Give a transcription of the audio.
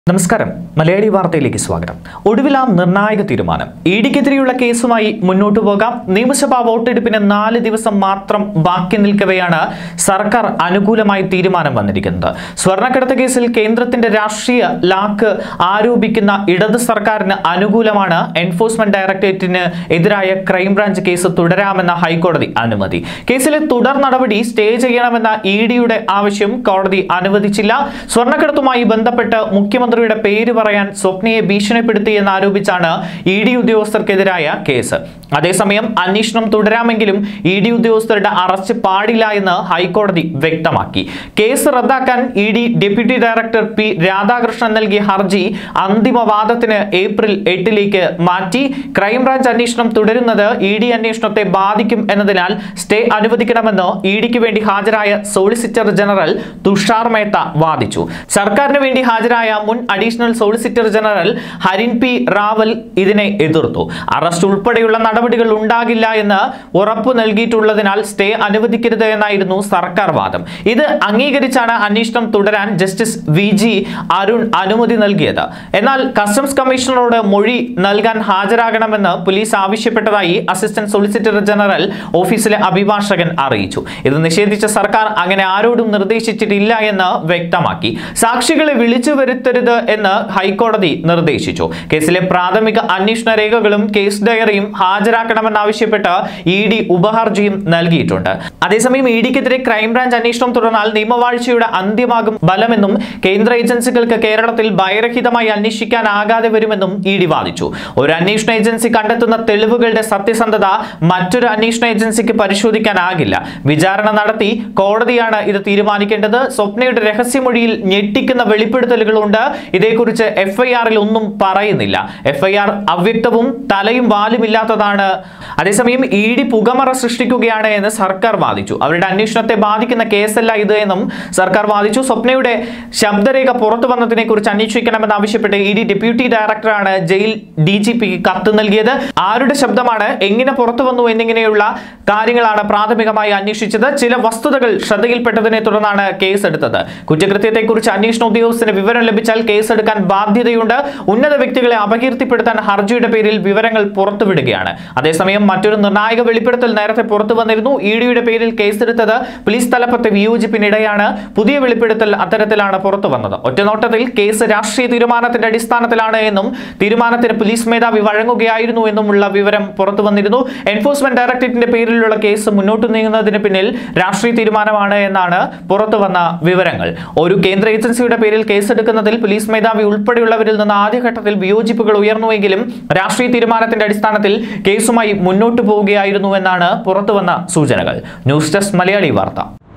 നമസ്കാരം മലയാളി വാർത്തയിലേക്ക് സ്വാഗതം. ഒടുവിൽ നിർണായക തീരുമാനം. ഇഡിക്കെതിരെയുള്ള കേസുമായി മുന്നോട്ടു പോകാം. നിയമസഭാ വോട്ടെടുപ്പിന് 4 ദിവസം മാത്രം ബാക്കി നിൽക്കവെയാണ് സർക്കാർ അനുകൂലമായി തീരുമാനം വന്നിരിക്കുന്നത്. സ്വർണ്ണക്കടത്ത് കേസിൽ കേന്ദ്രത്തിന്റെ രാഷ്ട്രീയ ലാക്ക് ആരോപിക്കുന്ന ഇടത് സർക്കാരിന് അനുകൂലമാണ് എൻഫോഴ്സ്മെന്റ് ഡയറക്ടറേറ്റിന് എതിരായ ക്രൈംബ്രാഞ്ച് കേസ് തുടരാമെന്ന ഹൈക്കോടതി അനുമതി. കേസിലെ തുടർ നടപടി സ്റ്റേ ചെയ്യണമെന്ന ഇഡിയുടെ ആവശ്യം കോടതി അനുവദിച്ചില്ല. സ്വർണ്ണക്കടത്തുമായി ബന്ധപ്പെട്ട് മുഖ്യമന്ത്രിയുടെ പേര് പറയാൻ സ്വപ്നയെ ഭീഷണിപ്പെടുത്തിയെന്ന് ആരോപിച്ചാണ് ഇഡി ഉദ്യോഗസ്ഥർക്കെതിരായ കേസ്. അതേസമയം അന്വേഷണം തുടരാമെങ്കിലും ഇഡി ഉദ്യോഗസ്ഥരുടെ അറസ്റ്റ് പാടില്ല എന്ന് ഹൈക്കോടതി വ്യക്തമാക്കി. കേസ് റദ്ദാക്കാൻ ED deputy director P Radhakrishnan നൽകിയ ഹർജി അന്തിമവാദത്തിന് ഏപ്രിൽ 8 മാറ്റി. ക്രൈംബ്രാഞ്ച് അന്വേഷണം തുടരുന്നത് ഇഡി അന്വേഷണത്തെ ബാധിക്കും എന്നതിനാൽ സ്റ്റേ അനുവദിക്കണമെന്ന് ഇഡിക്ക് വേണ്ടി ഹാജരായ സോളിസിറ്റർ ജനറൽ തുഷാർ മേത്ത വാദിച്ചു. സർക്കാരിന് വേണ്ടി ഹാജരായ മുൻ additional solicitor general Harin P Raval ഇതിനെ എതിർത്തു. അറസ്റ്റ് ഉൾപ്പെടെയുള്ള നടപടികൾ ഉണ്ടാകില്ല എന്ന് ഉറപ്പു നൽകിയിട്ടുള്ളതിനാൽ സ്റ്റേ അനുവദിക്കരുത് എന്നായിരുന്നു സർക്കാർ വാദം. ഇത് അംഗീകരിച്ചാണ് അന്വേഷണം തുടരാൻ ജസ്റ്റിസ് VG അരുൺ അനുമതി നൽകിയത്. എന്നാൽ കസ്റ്റംസ് കമ്മീഷണറോട് മൊഴി നൽകാൻ ഹാജരാകണമെന്ന് പോലീസ് ആവശ്യപ്പെട്ടതായി അസിസ്റ്റന്റ് സോളിസിറ്റർ ജനറൽ ഓഫീസിലെ അഭിഭാഷകൻ അറിയിച്ചു. ഇത് നിഷേധിച്ച സർക്കാർ അങ്ങനെ ആരോടും നിർദ്ദേശിച്ചിട്ടില്ല എന്ന് വ്യക്തമാക്കി. സാക്ഷികളെ വിളിച്ചു വരുത്തരുത് എന്ന് ഹൈക്കോടതി നിർദ്ദേശിച്ചു. കേസിലെ പ്രാഥമിക അന്വേഷണ രേഖകളും കേസ് ഡയറിയും ഹാജരാക്കണമെന്നാവശ്യപ്പെട്ട് ഇഡി ഉപഹർജിയും നൽകിയിട്ടുണ്ട്. അതേസമയം ഇഡിക്കെതിരെ ക്രൈംബ്രാഞ്ച് അന്വേഷണം തുടർന്നാൽ നിയമവാഴ്ചയുടെ അന്ത്യമാകും ഫലമെന്നും കേന്ദ്ര ഏജൻസികൾക്ക് കേരളത്തിൽ ഭയരഹിതമായി അന്വേഷിക്കാനാകാതെ വരുമെന്നും ഇഡി വാദിച്ചു. ഒരു അന്വേഷണ ഏജൻസി കണ്ടെത്തുന്ന തെളിവുകളുടെ സത്യസന്ധത മറ്റൊരു അന്വേഷണ ഏജൻസിക്ക് പരിശോധിക്കാനാകില്ല. വിചാരണ നടത്തി കോടതിയാണ് ഇത് തീരുമാനിക്കേണ്ടത്. സ്വപ്നയുടെ രഹസ്യമൊഴിയിൽ ഞെട്ടിക്കുന്ന വെളിപ്പെടുത്തലുകളുണ്ട്. ഇതേക്കുറിച്ച് FIR-ൽ ഒന്നും പറയുന്നില്ല. FIR അവ്യക്തവും തലയും വാലുമില്ലാത്തതാണ്. അതേസമയം ഇഡി പുകമറ സൃഷ്ടിക്കുകയാണ് എന്ന് സർക്കാർ വാദിച്ചു. അവരുടെ അന്വേഷണത്തെ ബാധിക്കുന്ന കേസല്ല ഇത് എന്നും സർക്കാർ വാദിച്ചു. സ്വപ്നയുടെ ശബ്ദരേഖ പുറത്തു വന്നതിനെ കുറിച്ച് അന്വേഷിക്കണമെന്ന് ആവശ്യപ്പെട്ട് ഇഡി ഡെപ്യൂട്ടി ഡയറക്ടറാണ് ജയിൽ DGPക്ക് കത്ത് നൽകിയത്. ആരുടെ ശബ്ദമാണ്, എങ്ങനെ പുറത്തു വന്നു എന്നിങ്ങനെയുള്ള കാര്യങ്ങളാണ് പ്രാഥമികമായി അന്വേഷിച്ചത്. ചില വസ്തുതകൾ ശ്രദ്ധയിൽപ്പെട്ടതിനെ തുടർന്നാണ് കേസെടുത്തത്. കുറ്റകൃത്യത്തെക്കുറിച്ച് അന്വേഷണ ഉദ്യോഗസ്ഥന് വിവരം ലഭിച്ചാൽ കേസെടുക്കാൻ ബാധ്യതയുണ്ട്. ഉന്നത വ്യക്തികളെ അപകീർത്തിപ്പെടുത്താൻ ഹർജിയുടെ പേരിൽ വിവരങ്ങൾ പുറത്തുവിടുകയാണ്. അതേസമയം മറ്റൊരു നിർണായക വെളിപ്പെടുത്തൽ നേരത്തെ പുറത്തു വന്നിരുന്നു. ഇഡിയുടെ പേരിൽ കേസെടുത്തത് പോലീസ് തലപ്പത്തെ വിയോജിപ്പിനിടെയാണ്. പുതിയ വെളിപ്പെടുത്തൽ അത്തരത്തിലാണ് പുറത്തു വന്നത്. ഒറ്റനോട്ടത്തിൽ കേസ് രാഷ്ട്രീയ തീരുമാനത്തിന്റെ അടിസ്ഥാനത്തിലാണ് എന്നും തീരുമാനത്തിന് പോലീസ് മേധാവി വഴങ്ങുകയായിരുന്നു എന്നുമുള്ള വിവരം പുറത്തു വന്നിരുന്നു. എൻഫോഴ്സ്മെന്റ് ഡയറക്ടറേറ്റിന്റെ പേരിലുള്ള കേസ് മുന്നോട്ട് നീങ്ങുന്നതിന് പിന്നിൽ രാഷ്ട്രീയ തീരുമാനമാണ് എന്നാണ് പുറത്തു വന്ന വിവരങ്ങൾ. ഒരു കേന്ദ്ര ഏജൻസിയുടെ പേരിൽ കേസെടുക്കുന്നതിൽ പോലീസ് മേധാവി ഉൾപ്പെടെയുള്ളവരിൽ നിന്ന് ആദ്യഘട്ടത്തിൽ വിയോജിപ്പുകൾ ഉയർന്നുവെങ്കിലും രാഷ്ട്രീയ തീരുമാനത്തിന്റെ അടിസ്ഥാനത്തിൽ കേസുമായി മുന്നോട്ടു പോവുകയായിരുന്നു എന്നാണ് പുറത്തുവന്ന സൂചനകൾ. ന്യൂസ് ഡെസ്ക് മലയാളി വാർത്ത.